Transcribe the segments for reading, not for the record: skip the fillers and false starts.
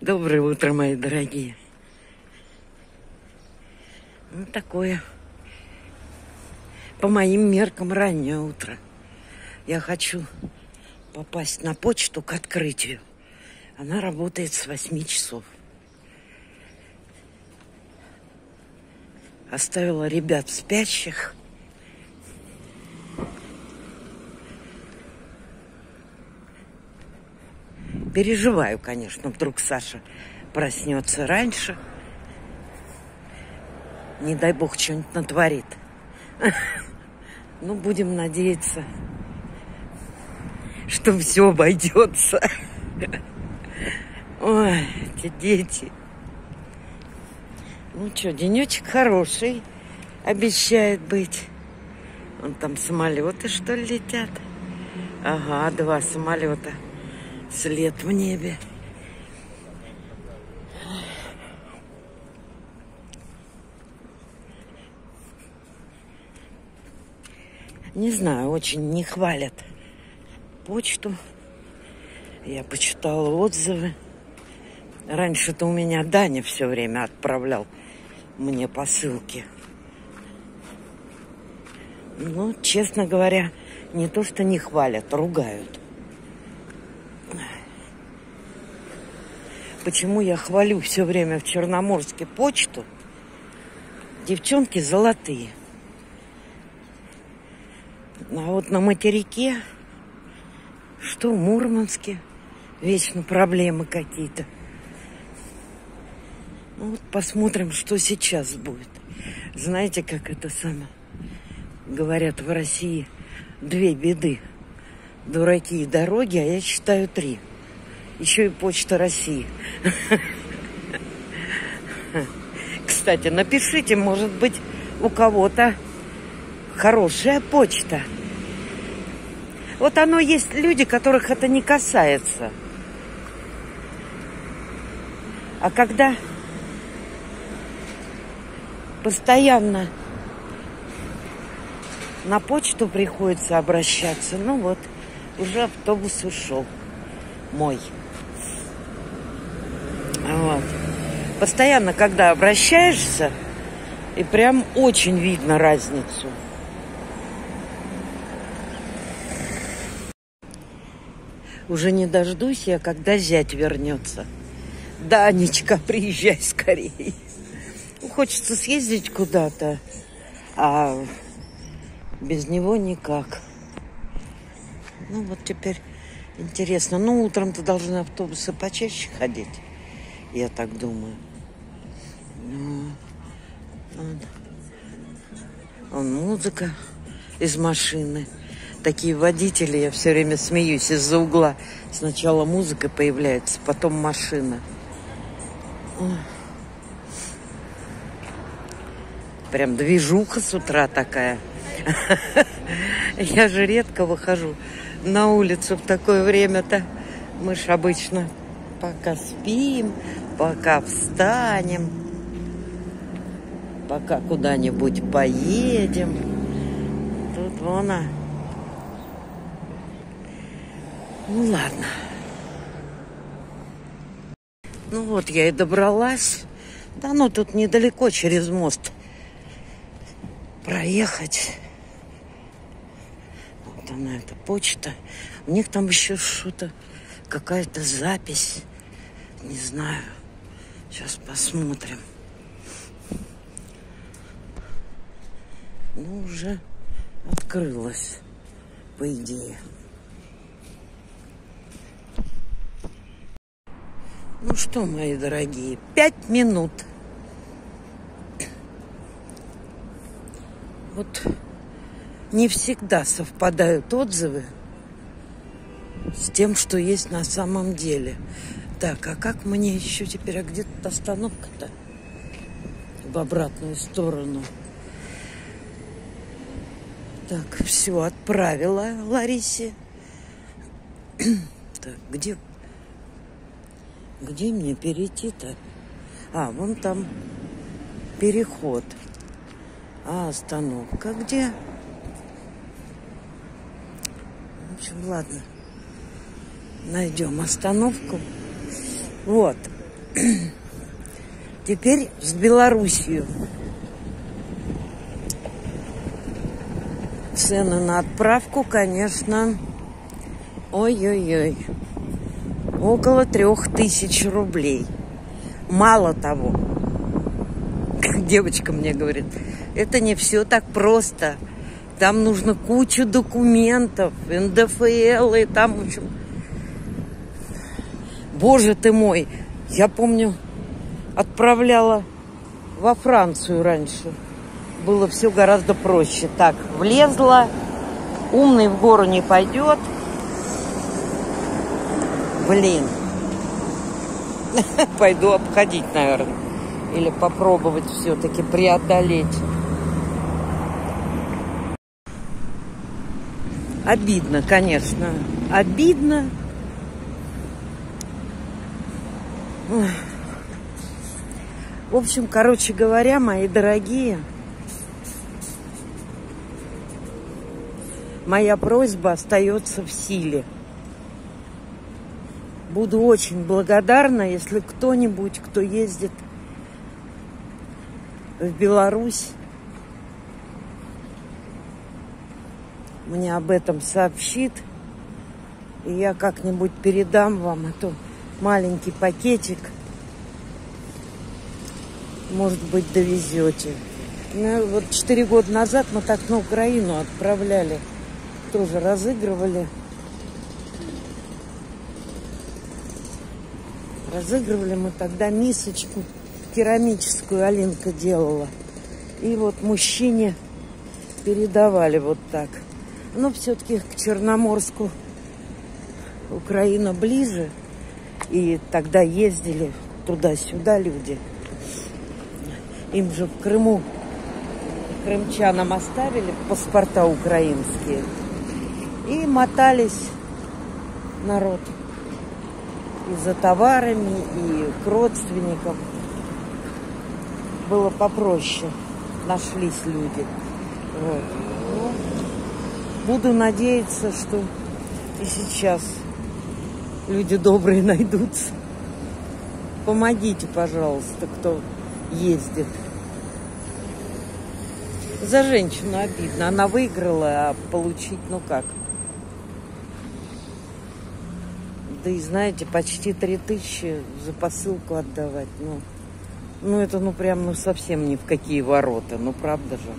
Доброе утро, мои дорогие. Ну, такое, по моим меркам, раннее утро. Я хочу попасть на почту к открытию. Она работает с 8 часов. Оставила ребят спящих. Переживаю, конечно, вдруг Саша проснется раньше. Не дай бог, что-нибудь натворит. Ну, будем надеяться, что все обойдется. Ой, эти дети. Ну что, денечек хороший обещает быть. Вон там самолеты, что ли, летят? Ага, 2 самолета. След в небе. Не знаю, очень не хвалят почту. Я почитала отзывы. Раньше-то у меня Даня все время отправлял мне посылки. Ну, честно говоря, не то что не хвалят, ругают. Почему я хвалю все время в Черноморске почту? Девчонки золотые. А вот на материке, что в Мурманске, вечно проблемы какие-то. Ну, вот посмотрим, что сейчас будет. Знаете, как это самое? Говорят, в России 2 беды. Дураки и дороги, а я считаю 3. Еще и Почта России. Кстати, напишите, может быть, у кого-то хорошая почта. Вот оно есть люди, которых это не касается. А когда постоянно на почту приходится обращаться, ну вот, уже автобус ушел мой. Вот. Постоянно, когда обращаешься, и прям очень видно разницу. Уже не дождусь я, когда зять вернется. Данечка, приезжай скорее. Хочется съездить куда-то, а без него никак. Ну вот теперь интересно. Ну, утром-то должны автобусы почаще ходить. Я так думаю. Ну, вон музыка из машины. Такие водители, я все время смеюсь, из-за угла. Сначала музыка появляется, потом машина. Прям движуха с утра такая. Я же редко выхожу на улицу в такое время-то. Мы ж обычно пока спим, пока встанем, пока куда-нибудь поедем. Тут вон она. Ну ладно. Ну вот я и добралась. Да ну тут недалеко через мост проехать. Вот она, эта почта. У них там еще что-то, какая-то запись. Не знаю. Сейчас посмотрим. Ну, уже открылась, по идее. Ну что, мои дорогие, 5 минут. Вот не всегда совпадают отзывы с тем, что есть на самом деле. Так, а как мне еще теперь? А где тут остановка-то? В обратную сторону. Так, все, отправила Ларисе. Так, где мне перейти-то? А, вон там переход. А остановка где? В общем, ладно. Найдем остановку. Вот. Теперь с Белоруссией. Цены на отправку, конечно, ой-ой-ой, около 3000 рублей. Мало того, как девочка мне говорит, это не все так просто. Там нужно кучу документов, НДФЛ и там, в общем... Боже ты мой, я помню, отправляла во Францию раньше. Было все гораздо проще. Так, влезла, умный в гору не пойдет. Блин. Пойду обходить, наверное. Или попробовать все-таки преодолеть. Обидно, конечно. Обидно. В общем, короче говоря, мои дорогие, моя просьба остается в силе. Буду очень благодарна, если кто-нибудь, кто ездит в Беларусь, мне об этом сообщит, и я как-нибудь передам вам эту маленький пакетик. Может быть, довезете. Ну, вот 4 года назад мы так на Украину отправляли. Тоже разыгрывали. Разыгрывали мы тогда мисочку керамическую, Алинка делала. И вот мужчине передавали вот так. Но все-таки к Черноморску Украина ближе. И тогда ездили туда-сюда люди. Им же в Крыму крымчанам оставили паспорта украинские. И мотались народ. И за товарами, и к родственникам. Было попроще. Нашлись люди. Вот. Ну, буду надеяться, что и сейчас люди добрые найдутся. Помогите, пожалуйста, кто ездит. За женщину обидно. Она выиграла, а получить, ну как? Да и знаете, почти 3000 за посылку отдавать. Ну это прям совсем ни в какие ворота. Ну правда же.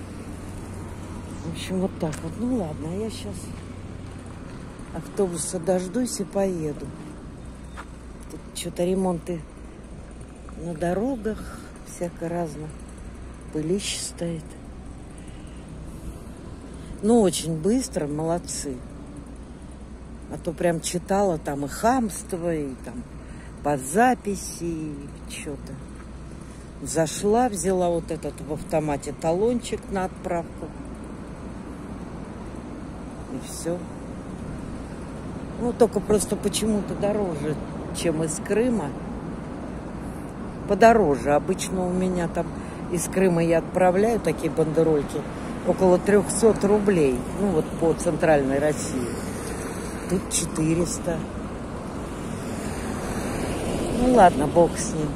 В общем, вот так вот. Ну ладно, я сейчас автобуса дождусь и поеду. Тут что-то ремонты на дорогах, всяко разно. Пылище стоит. Ну, очень быстро, молодцы. А то прям читала там и хамство, и там по записи, и что-то. Зашла, взяла вот этот в автомате талончик на отправку. И все. Ну, только просто почему-то дороже, чем из Крыма. Подороже. Обычно у меня там из Крыма я отправляю такие бандерольки около 300 рублей. Ну, вот по центральной России. Тут 400. Ну, ладно, бог с ним.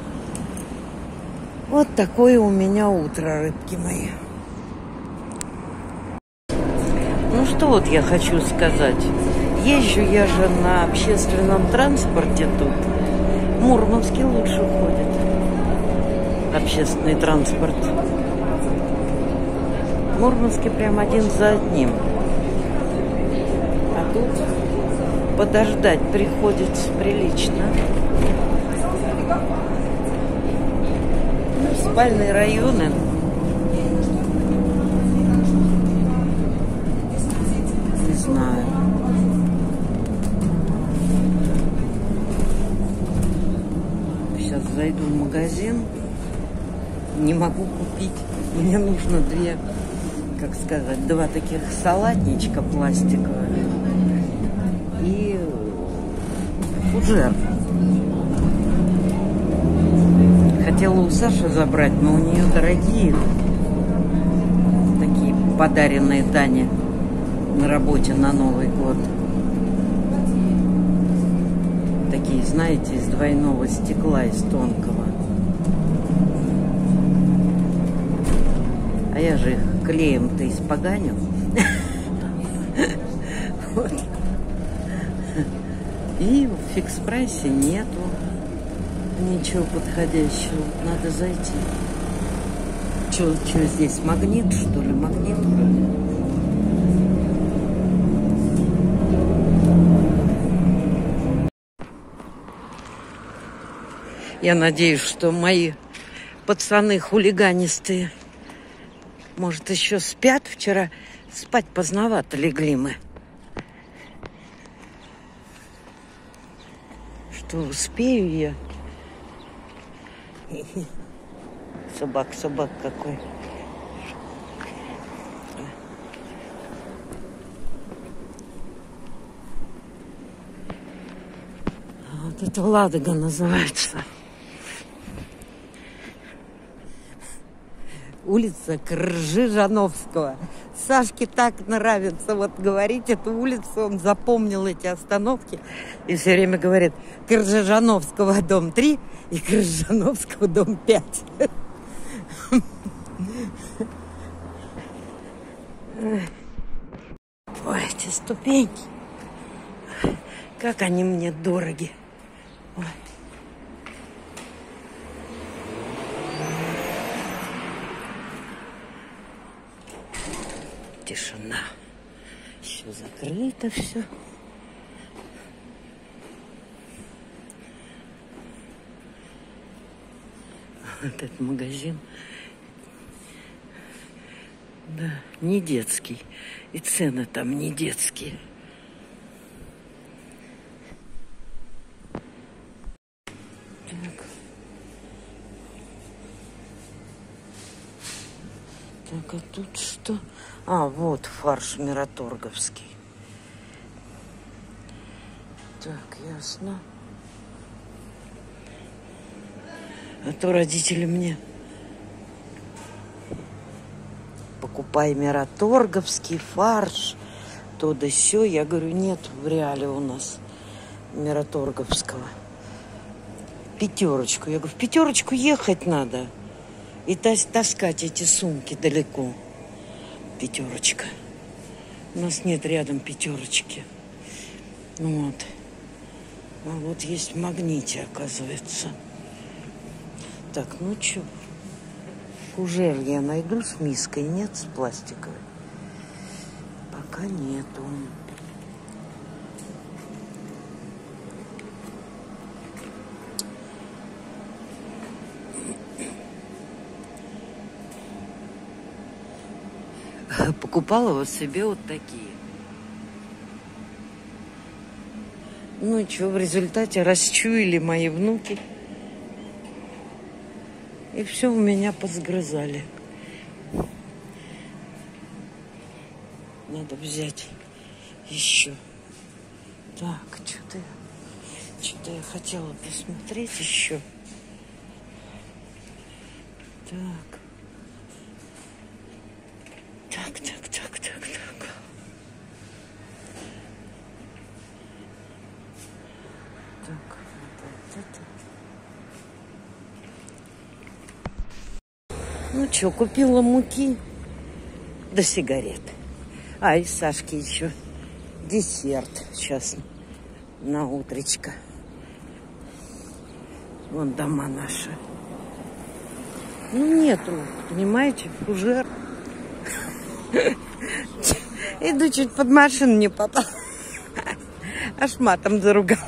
Вот такое у меня утро, рыбки мои. Ну, что вот я хочу сказать. Езжу я же на общественном транспорте тут. В Мурманске лучше ходит общественный транспорт. В Мурманске прям один за одним. А тут подождать приходится прилично. Ну, спальные районы. Не знаю. Сейчас зайду в магазин. Не могу купить. Мне нужно два таких салатничка пластиковых и фужер. Хотела у Саши забрать, но у нее дорогие. Такие подаренные Тане на работе на Новый год. такие, знаете, из двойного стекла, из тонкого. А я же их клеем-то испоганю. Вот. И в фикс-прайсе нету ничего подходящего. Надо зайти. Что здесь? Магнит, что ли? Магнит вроде. Я надеюсь, что мои пацаны хулиганистые, может, еще спят. Вчера спать поздновато легли мы. Что успею я? Собак какой. Вот это Ладога называется. Улица Кржижановского. Сашке так нравится вот говорить эту улицу. Он запомнил эти остановки и все время говорит: Кржижановского дом 3 и Кржижановского дом 5. Ой, эти ступеньки. Как они мне дороги. Ой. Тишина. Еще закрыто все. Этот магазин, да, не детский. И цены там не детские. Так. Так, а тут что? А, вот фарш мираторговский. Так, ясно. А то родители мне: покупай мираторговский фарш, то да сё. Я говорю: нет в реале у нас мираторговского. Пятерочку. Я говорю: в Пятерочку ехать надо. И таскать эти сумки далеко. Пятерочка. У нас нет рядом Пятерочки. Ну вот. А вот есть в Магните, оказывается. Так, ну что? Фужер я найду с миской? Нет, с пластиковой? Пока нету. Покупала вот себе вот такие. Ну и что, в результате расчуяли мои внуки. И все у меня позгрызали. Надо взять еще. Так, что-то я хотела посмотреть еще. Так. Так, вот это. Ну что, купила муки да сигарет. А, и Сашке еще десерт сейчас на утречко. Вон дома наши. Ну, нету, понимаете, фужер. Иду, чуть под машину не попал. Аж матом заругалась.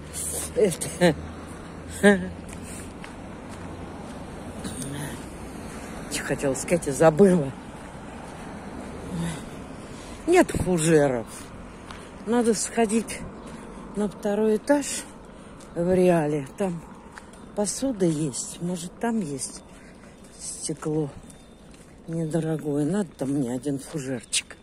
Что хотела сказать, я забыла. Нет фужеров. Надо сходить на 2-й этаж в реале. Там посуда есть. Может, там есть стекло недорогое. Надо там мне один фужерчик.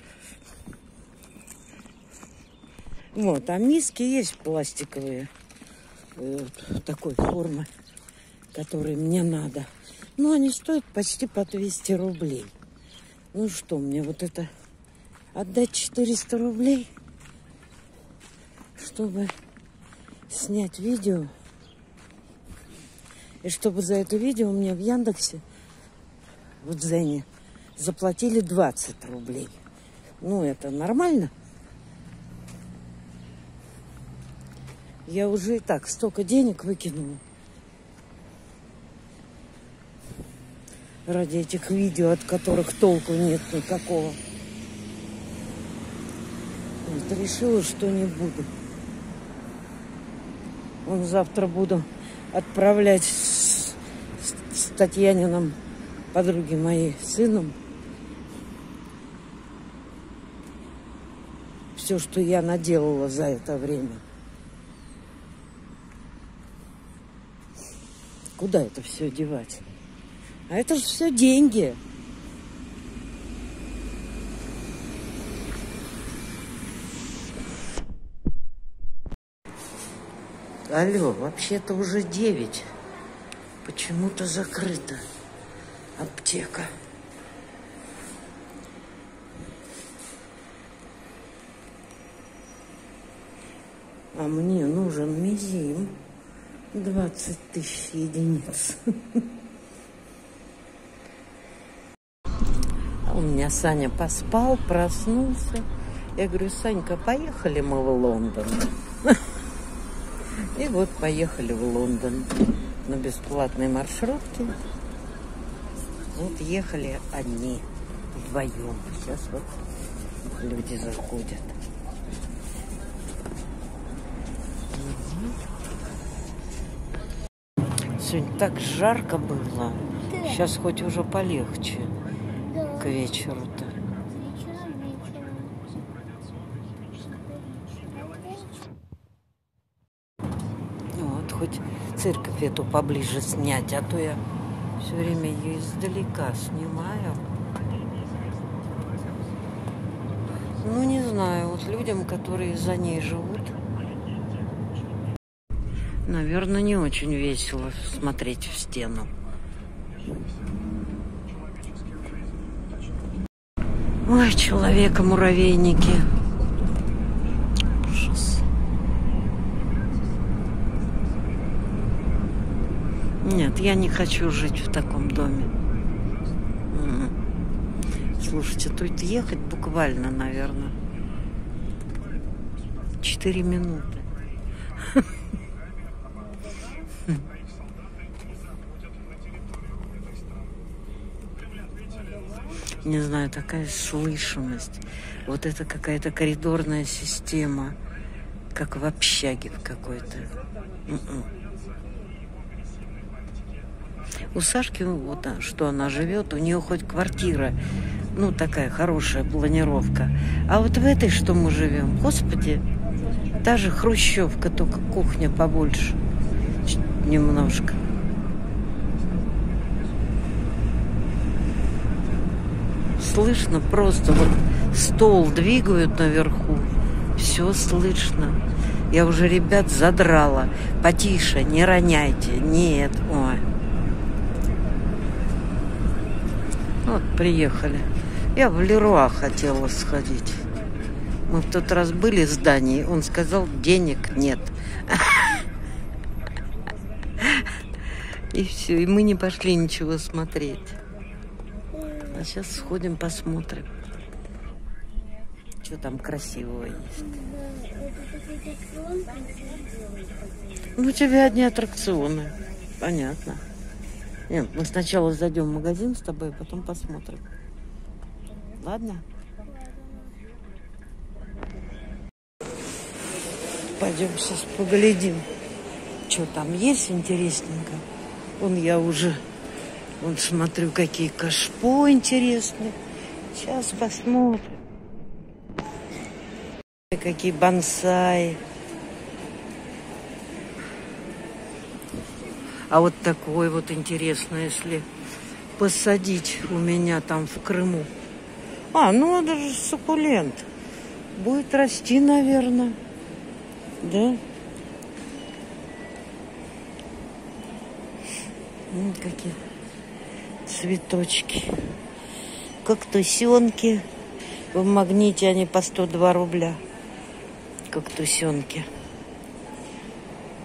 Вот, а миски есть пластиковые. Вот, такой формы, которые мне надо. Ну, они стоят почти по 200 рублей. Ну что, мне вот это отдать 400 рублей, чтобы снять видео. И чтобы за это видео мне в Яндексе, в Дзене, заплатили 20 рублей. Ну, это нормально. Я уже и так столько денег выкинула ради этих видео, от которых толку нет никакого. Вот, решила, что не буду. Завтра буду отправлять с Татьяниным, подруги моей, сыном, все, что я наделала за это время. Куда это все девать? А это же все деньги. Алло, вообще-то уже 9. Почему-то закрыта аптека. А мне нужен мизим. 20 тысяч единиц. А у меня Саня поспал, проснулся. Я говорю: Санька, поехали мы в Лондон. И вот поехали в Лондон на бесплатной маршрутке. Вот ехали одни, вдвоем. Сейчас вот люди заходят. Сегодня так жарко было. Сейчас хоть уже полегче к вечеру-то. Вот, хоть церковь эту поближе снять, а то я все время ее издалека снимаю. Ну, не знаю, вот людям, которые за ней живут, наверное, не очень весело смотреть в стену. Ой, человека-муравейники. Ужас. Нет, я не хочу жить в таком доме. Слушайте, тут ехать буквально, наверное, 4 минуты. Не знаю, такая слышимость. Вот это какая-то коридорная система, как в общаге в какой-то. У Сашки, вот что она живет, у нее хоть квартира, ну, такая хорошая планировка. А вот в этой, что мы живем, господи, та же хрущевка, только кухня побольше. Немножко. Слышно просто, вот стол двигают наверху, все слышно. Я уже ребят задрала. Потише, не роняйте. Нет, ой. Вот, приехали. Я в Леруа хотела сходить. Мы в тот раз были в здании, он сказал, денег нет. И все, и мы не пошли ничего смотреть. А сейчас сходим, посмотрим, что там красивого есть. Ну, у тебя одни аттракционы. Понятно. Нет, мы сначала зайдем в магазин с тобой, потом посмотрим. Ладно? Пойдем сейчас поглядим, что там есть интересненько. Вон я уже... Вот смотрю, какие кашпо интересные. Сейчас посмотрим. Какие бонсаи. А вот такой вот интересно, если посадить у меня там в Крыму. А, ну это же суккулент. Будет расти, наверное. Да? Какие цветочки. Кактусенки. В Магните они по 102 рубля. Кактусенки.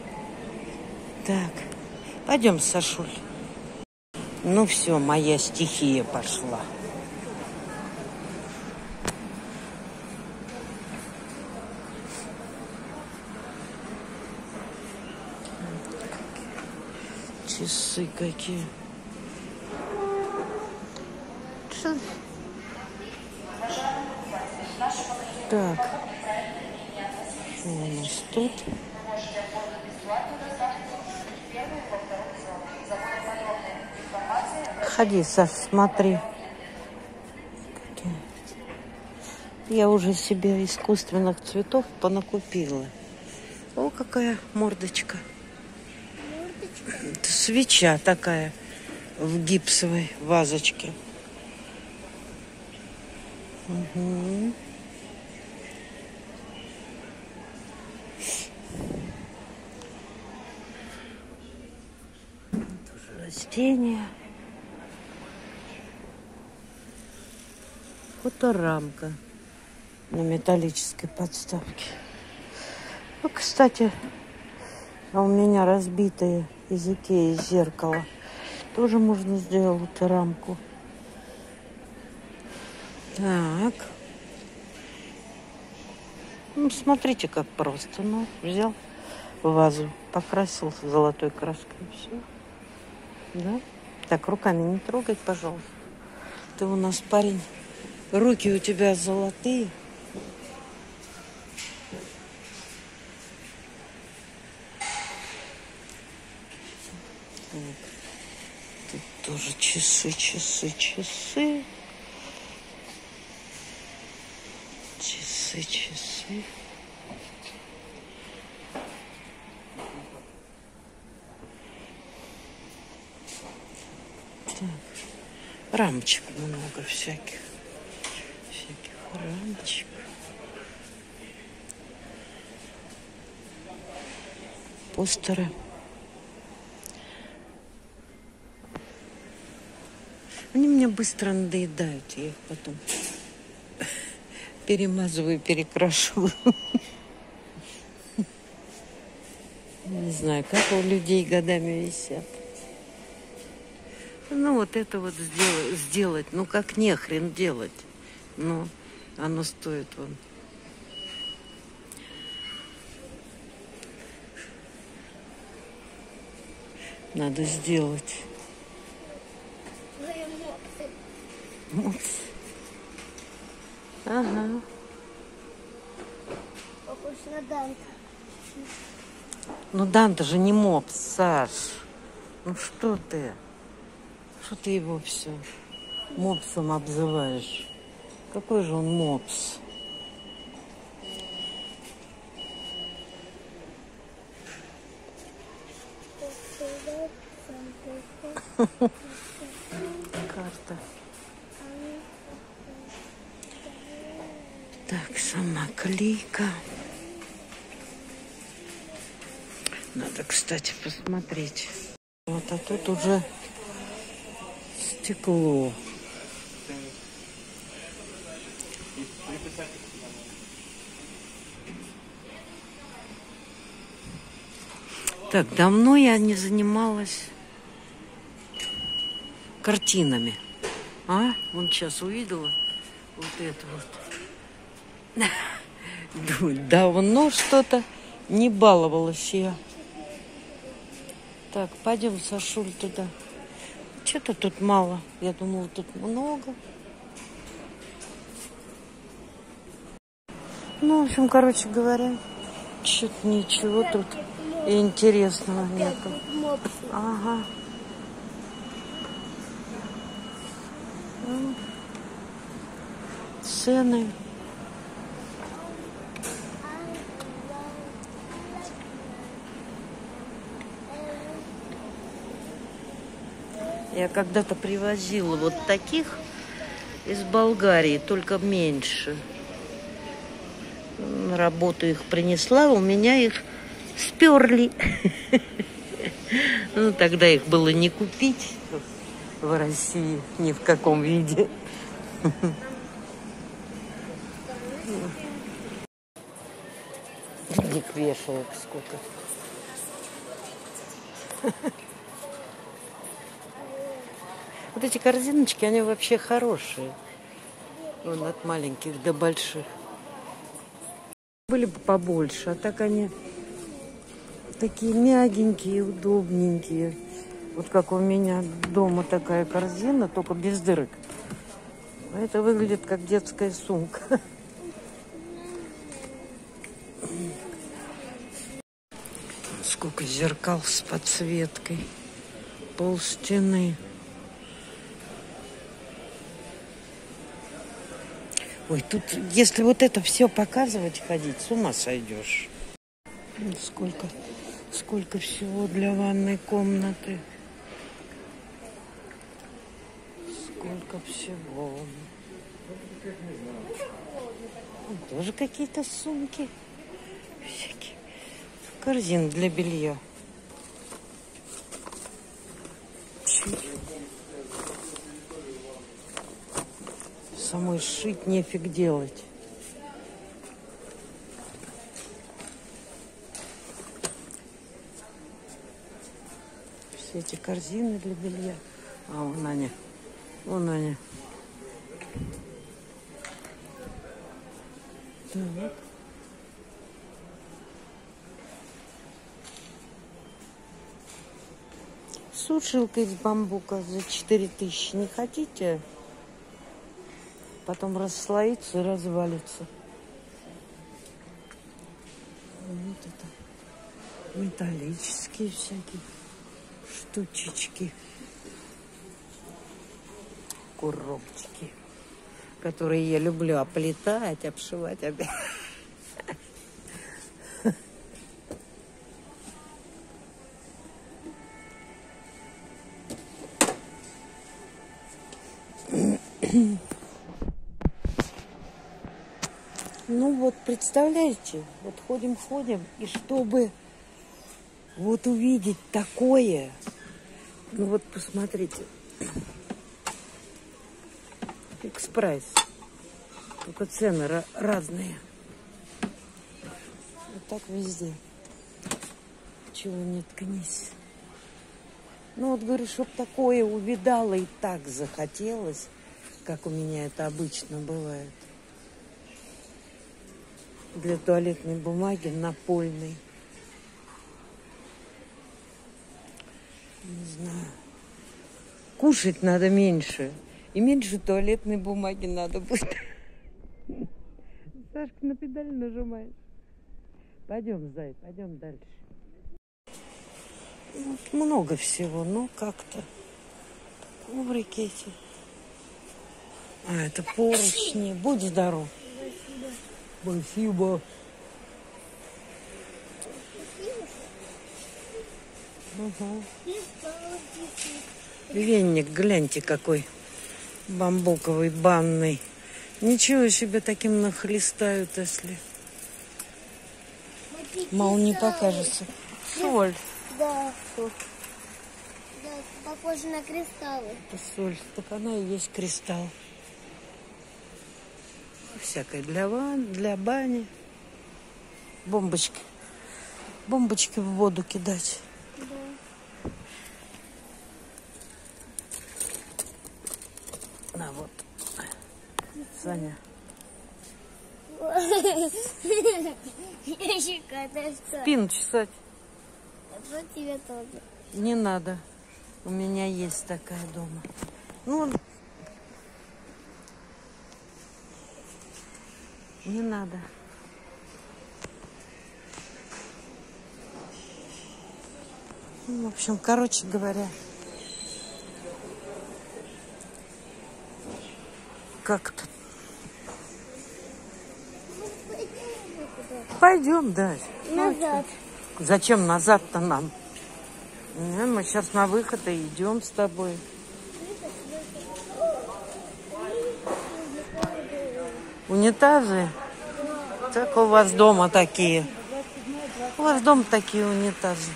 Так, пойдем, Сашуль. Ну все, моя стихия пошла. Часы какие. Так. Что у нас тут? Ходи, Саш, смотри. Я уже себе искусственных цветов понакупила. О, какая мордочка. Это свеча такая в гипсовой вазочке. Угу. Тоже растения. Фоторамка на металлической подставке. Ну, кстати, а у меня разбитые из Икеи зеркало. Тоже можно сделать рамку. Так. Ну, смотрите, как просто. Ну, взял вазу, покрасил золотой краской, и все. Да? Так, руками не трогай, пожалуйста. Ты у нас парень. Руки у тебя золотые. Так. Тут тоже часы. Часы. Так. Рамочек много всяких рамочек. Постеры. Они мне быстро надоедают, я их потом перемазываю, перекрашиваю. Не знаю, как у людей годами висят. Ну, вот это вот сделать. Ну, как нехрен делать. Ну, оно стоит вон. Надо сделать. Мопс. Ага. Похож на Данта. Ну, Данта же не мопс, Саш. Ну, что ты? Что ты его все мопсом обзываешь? Какой же он мопс? Карта. Так, сама клейка. Надо, кстати, посмотреть. Вот, а тут уже стекло. Так, давно я не занималась картинами. А? Вон сейчас увидела вот это вот. Давно что-то не баловалась я. Так, пойдем, Сашуль, туда. Что-то тут мало. Я думала, тут много. Ну, в общем, короче говоря, что-то ничего тут интересного нету. Ага. Цены. Я когда-то привозила вот таких из Болгарии, только меньше. На работу их принесла, у меня их сперли. Ну, тогда их было не купить в России ни в каком виде. Денег вешалок сколько. Вот эти корзиночки, они вообще хорошие. Вон от маленьких до больших. Были бы побольше, а так они такие мягенькие, удобненькие. Вот как у меня дома такая корзина, только без дырок. А это выглядит как детская сумка. Сколько зеркал с подсветкой. Пол стены. Ой, тут, если вот это все показывать, ходить, с ума сойдешь. Сколько всего для ванной комнаты. Сколько всего. Тоже какие-то сумки. Всякие. Корзин для белья. Самой шить нефиг делать. Все эти корзины для белья. А, вон они. Вон они. Так. Сушилка из бамбука за 4000. Не хотите? Потом расслоится и развалится. Вот это металлические всякие штучечки. Коробочки, которые я люблю оплетать, обшивать опять. Ну вот, представляете, вот ходим, и чтобы вот увидеть такое, ну вот посмотрите, фикс-прайс, только цены разные, вот так везде, чего не ткнись. Ну вот говорю, чтоб такое увидала и так захотелось, как у меня это обычно бывает. Для туалетной бумаги напольной. Не знаю. Кушать надо меньше. И меньше туалетной бумаги надо будет. Сашка на педаль нажимает. Пойдем, Зай, пойдем дальше. Вот много всего, но как-то. Коврики эти. А, это поручни. Будь здоров. Спасибо. Угу. Веник, гляньте какой. Бамбуковый, банный. Ничего себе таким нахлестают, если. Мало не покажется. Соль. Да. Соль. Да, похоже на кристаллы. Это соль. Так она и есть кристалл. Всякое для ванны, для бани. Бомбочки. Бомбочки в воду кидать. Да. На, вот. Саня. Спину чесать. Вот тебе тоже. Не надо. У меня есть такая дома. Ну, не надо. Ну, в общем, короче говоря, как-то. Пойдем, да. Назад. Зачем назад-то нам? Не, мы сейчас на выход и идем с тобой. Унитазы? Так у вас дома такие. У вас дома такие унитазы.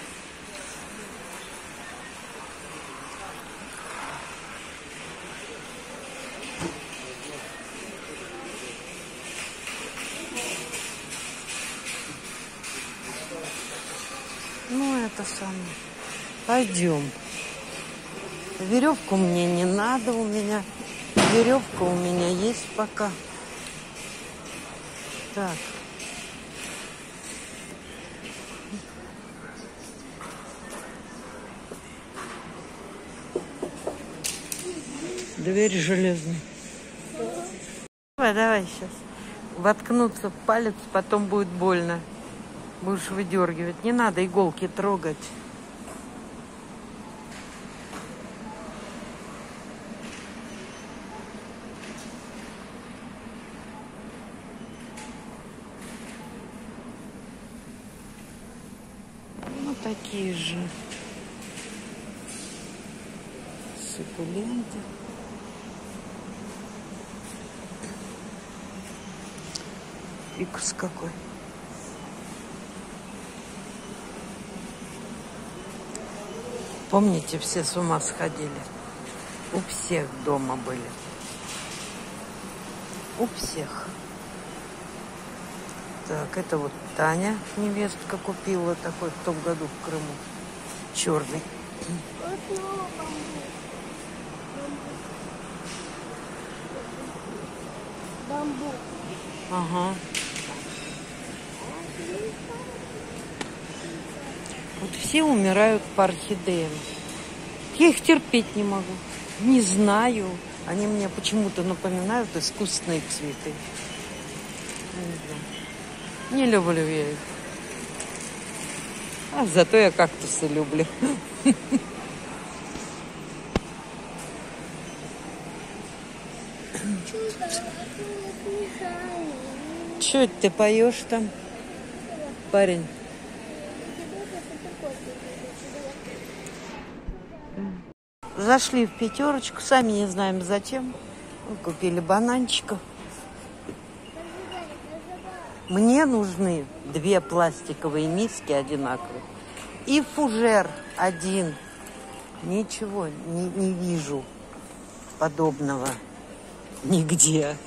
Ну, это самое. Пойдем. Веревку мне не надо, у меня веревка у меня есть пока. Так. Дверь железная. Давай сейчас. Воткнуться в палец, потом будет больно. Будешь выдергивать. Не надо иголки трогать. Ну, такие же суккуленты. Фикус какой. Помните, все с ума сходили? У всех дома были. У всех. Так, это вот Таня, невестка, купила такой в том году в Крыму. Черный. Бамбук. Ага. Вот все умирают по орхидеям. Я их терпеть не могу. Не знаю. Они мне почему-то напоминают искусственные цветы. Не люблю я их. А зато я кактусы люблю. Что это ты поешь там, парень? Зашли в пятерочку, сами не знаем зачем. Купили бананчиков. Мне нужны 2 пластиковые миски одинаковые. И фужер один. Ничего не вижу подобного нигде.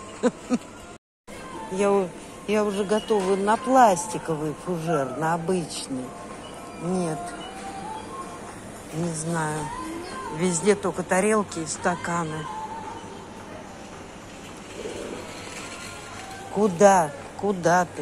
Я уже готова на пластиковый фужер, на обычный. Нет. Не знаю. Везде только тарелки и стаканы. Куда? Куда ты?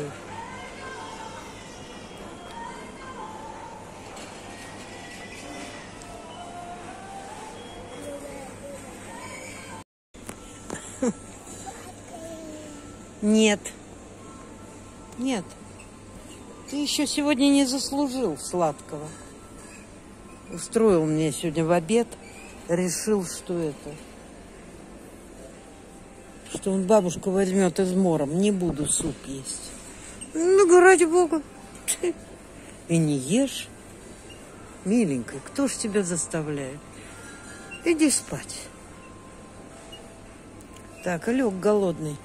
Нет. Нет. Ты еще сегодня не заслужил сладкого. Устроил мне сегодня в обед. Решил, что он бабушку возьмет измором. Не буду суп есть. Ну, ради бога. И не ешь. Миленькая, кто ж тебя заставляет? Иди спать. Так, Алёк голодный.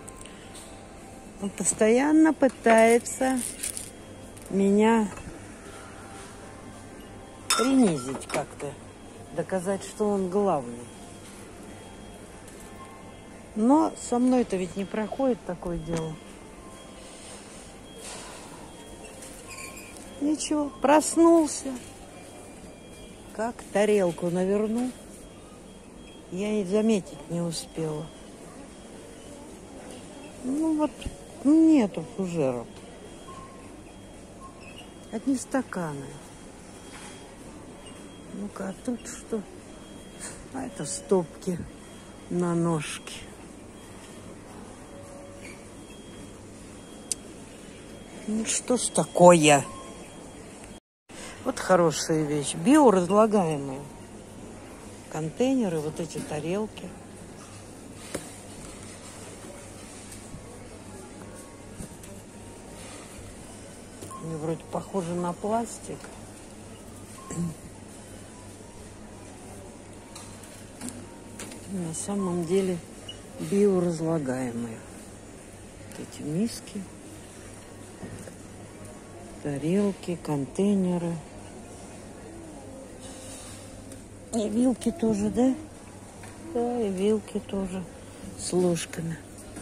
Он постоянно пытается меня принизить как-то. Доказать, что он главный. Но со мной-то ведь не проходит такое дело. Ничего, проснулся. Как тарелку навернул, я и заметить не успела. Ну вот, нету фужеров. Одни стаканы. Ну-ка, а тут что? А это стопки на ножке. Ну что ж такое? Вот хорошая вещь. Биоразлагаемые. Контейнеры, вот эти тарелки. Они вроде похожи на пластик. На самом деле биоразлагаемые. Вот эти миски, тарелки, контейнеры. И вилки тоже, да? Да, и вилки тоже с ложками.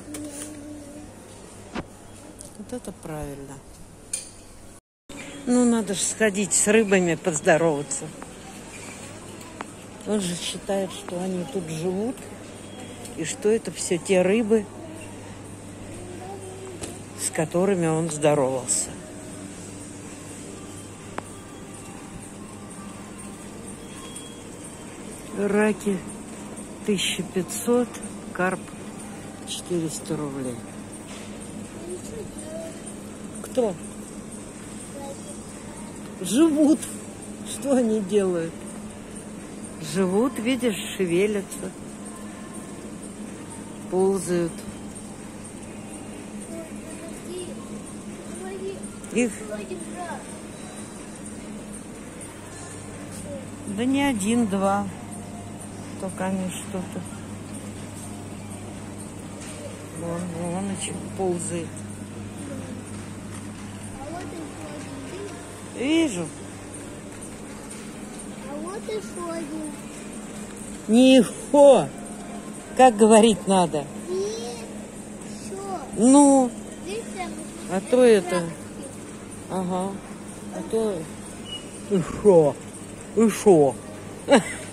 Вот это правильно. Ну, надо же сходить с рыбами поздороваться. Он же считает, что они тут живут, и что это все те рыбы, с которыми он здоровался. Раки 1500, карп 400 рублей. Кто? Живут. Что они делают? Живут, видишь, шевелятся, ползают. Их... Да не один, два. Только они что-то. Вон еще ползает. Вижу. А вот еще один. Нихо. Как говорить надо? Еще. Ну, Видишь, а то это... Ага. А то... И шо?